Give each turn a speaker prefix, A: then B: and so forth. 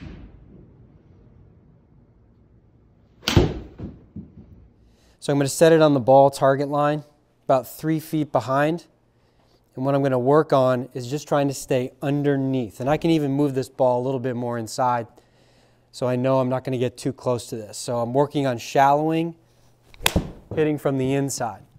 A: So I'm going to set it on the ball target line, about 3 feet behind. And what I'm going to work on is just trying to stay underneath. And I can even move this ball a little bit more inside so I know I'm not going to get too close to this. So I'm working on shallowing, hitting from the inside.